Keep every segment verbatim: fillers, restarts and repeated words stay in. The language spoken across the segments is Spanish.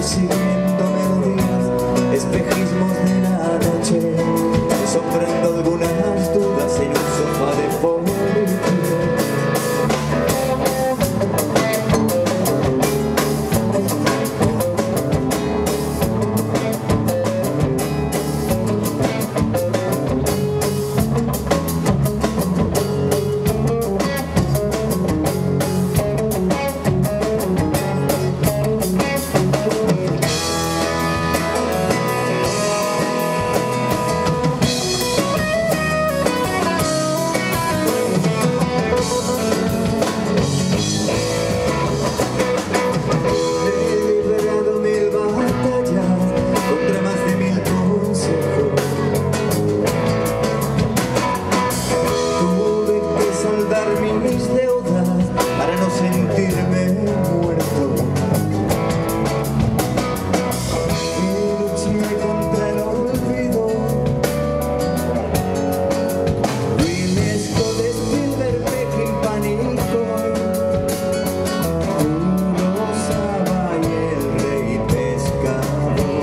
persiguiendo melodías, espejismos de la noche, sombrando algunas dudas en un sofá de policía. Mis deudas para no sentirme muerto, y luché contra el olvido. Rinesco de Spielberg, Peking, pánico, uno Saba y el rey pescador.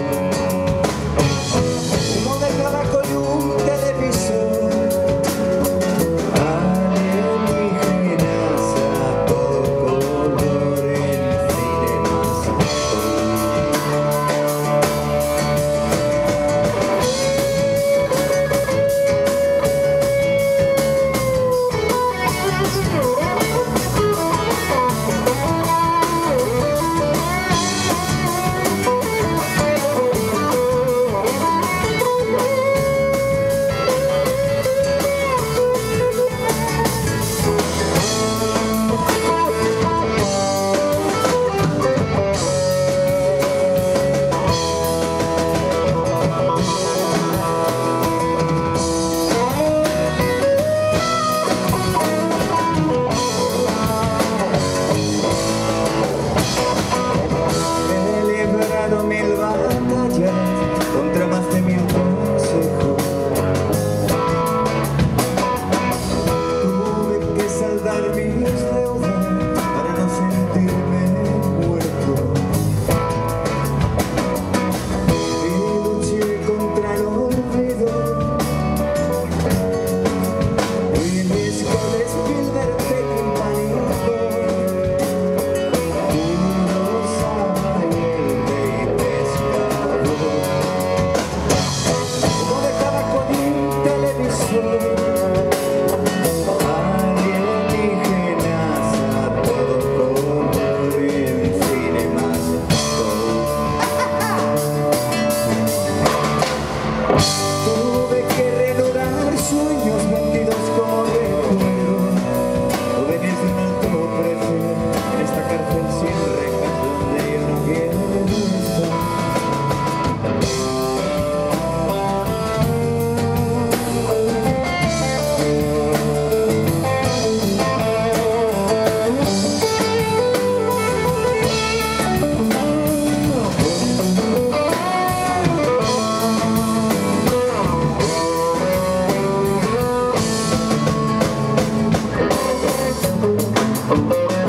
Humo de tabaco y un televisor, mil batallas contra más de mil consejos. Tuve que saldar mis deudas para no sentirme muerto, y luché contra el olvido. Rinesco de Spielberg, Peking, pánico, uno Saba y el rey pescador. Humo de tabaco y un televisor, alienígenas a todo color en Cinemascope. Tuve que reanudar sueños mentidos como recuerdo, obediencia a un alto precio en esta cárcel sin rejas donde yo no quiero estar. Thank you.